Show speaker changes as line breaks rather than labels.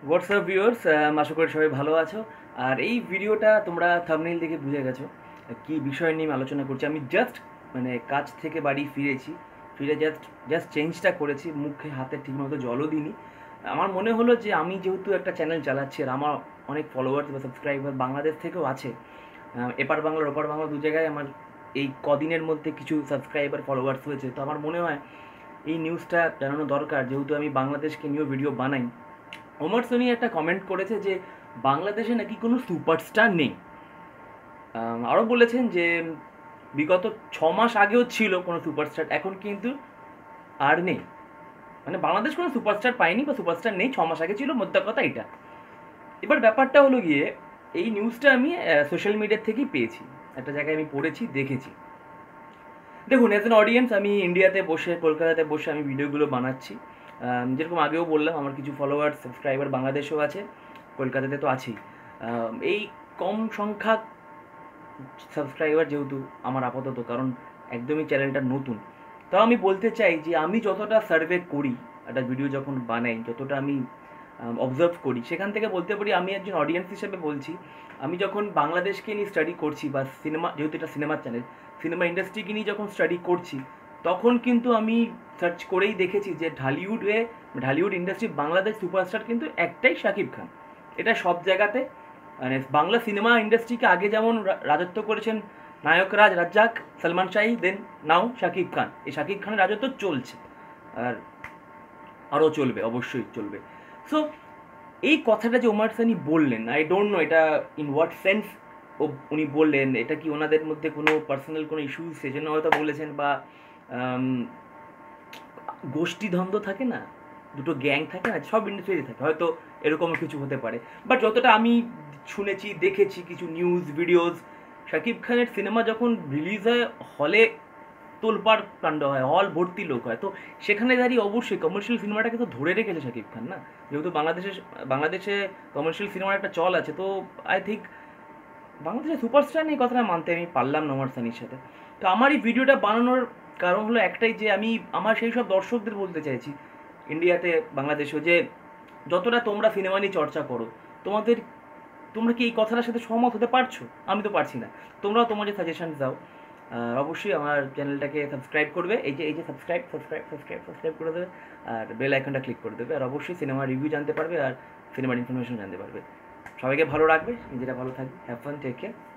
WhatsApp viewers, আশা করি সবাই ভালো আছো। আর এই ভিডিওটা তোমরা থাম্বনেইল দেখে বুঝে গেছো কী বিষয় নিয়ে আমি আলোচনা করছি। আমি জাস্ট কাজ থেকে বাড়ি ফিরেছি, ফিরে জাস্ট জাস্ট চেঞ্জটা করেছি, মুখে হাতে ঠিকমতো জলও দিইনি। আমার মনে হলো যে আমি যেহেতু একটা চ্যানেল চালাচ্ছি আর আমার অনেক ফলোয়ার্স বা সাবস্ক্রাইবার বাংলাদেশ থেকেও আছে, এপার বাংলার ওপার বাংলা দু জায়গায় আমার এই কদিনের মধ্যে কিছু সাবস্ক্রাইবার ফলোয়ার্স হয়েছে, তো আমার মনে হয় এই নিউজটা জানানো দরকার, যেহেতু আমি বাংলাদেশকে নিয়েও ভিডিও বানাই। ওমর সোনি একটা কমেন্ট করেছে যে বাংলাদেশে নাকি কোনো সুপারস্টার নেই। আরও বলেছেন যে বিগত 6 মাস আগেও ছিল কোনো সুপারস্টার, এখন কিন্তু আর নেই। মানে বাংলাদেশ কোনো সুপারস্টার পায়নি বা সুপারস্টার নেই, 6 মাস আগে ছিল, মোদ্দা কথা এটা। এবার ব্যাপারটা হলো গিয়ে, এই নিউজটা আমি সোশ্যাল মিডিয়ার থেকেই পেয়েছি, একটা জায়গায় আমি পড়েছি, দেখেছি। দেখুন, অ্যাজ অ্যান অডিয়েন্স আমি ইন্ডিয়াতে বসে, কলকাতাতে বসে আমি ভিডিওগুলো বানাচ্ছি। যেরকম আগেও বললাম, আমার কিছু ফলোয়ার সাবস্ক্রাইবার বাংলাদেশেও আছে, কলকাতাতে তো আছেই। এই কম সংখ্যক সাবস্ক্রাইবার যেহেতু আমার আপাতত, কারণ একদমই চ্যানেলটা নতুন, তাও আমি বলতে চাই যে আমি যতটা সার্ভে করি, একটা ভিডিও যখন বানাই, যতটা আমি অবজার্ভ করি, সেখান থেকে বলতে পারি, আমি একজন অডিয়েন্স হিসেবে বলছি, আমি যখন বাংলাদেশকে নিয়ে স্টাডি করছি বা সিনেমা, যেহেতু এটা সিনেমার চ্যানেল, সিনেমা ইন্ডাস্ট্রিকে নিয়ে যখন স্টাডি করছি, তখন কিন্তু আমি সার্চ করেই দেখেছি যে ঢালিউড ইন্ডাস্ট্রি বাংলাদেশ সুপারস্টার কিন্তু একটাই, শাকিব খান। এটা সব জায়গাতে, মানে বাংলা সিনেমা ইন্ডাস্ট্রিকে আগে যেমন রাজত্ব করেছেন নায়করাজ রাজ্জাক, সলমান শাহী, দেন নাও শাকিব খান। এই শাকিব খানের রাজত্ব চলছে, আর আরও চলবে, অবশ্যই চলবে। সো এই কথাটা যে ওমর সানি বললেন, আই ডোন্ট নো এটা ইন হোয়াট সেন্স উনি বললেন, এটা কি ওনাদের মধ্যে কোনো পার্সোনাল কোনো ইস্যু সেজন্য হয়তো বলেছেন, বা গোষ্ঠীদ্বন্দ্ব থাকে না, দুটো গ্যাং থাকে না, সব ইন্ডাস্ট্রিতে থাকে, হয়তো এরকমও কিছু হতে পারে। বাট যতটা আমি শুনেছি, দেখেছি কিছু নিউজ ভিডিওস, শাকিব খানের সিনেমা যখন রিলিজ হয়, হলে তোলপাড় কাণ্ড হয়, হল ভর্তি লোক হয়, তো সেখানে দাঁড়িয়ে অবশ্যই কমার্শিয়াল সিনেমাটাকে তো ধরে রেখেছে শাকিব খান না, যেহেতু বাংলাদেশে কমার্শিয়াল সিনেমার একটা চল আছে। তো আই থিঙ্ক বাংলাদেশের সুপারস্টার নেই, কথাটা মানতে আমি পারলাম না ওমর সানির সাথে। তো আমার এই ভিডিওটা বানানোর কারণ হলো একটাই, যে আমি আমার সেই সব দর্শকদের বলতে চাইছি, ইন্ডিয়াতে বাংলাদেশেও, যে যতটা তোমরা সিনেমা নিয়ে চর্চা করো, তোমরা কি এই কথাটার সাথে সহমত হতে পারছো? আমি তো পারছি না। তোমরাও তোমাদের সাজেশন দাও। অবশ্যই আমার চ্যানেলটাকে সাবস্ক্রাইব করবে, এই যে সাবস্ক্রাইব করে দেবে, আর বেল আইকনটা ক্লিক করে দেবে, আর অবশ্যই সিনেমার রিভিউ জানতে পারবে আর সিনেমার ইনফরমেশন জানতে পারবে। সবাইকে ভালো রাখবে, নিজেরা ভালো থাকবে, হ্যাভ ফান, টেক কেয়ার।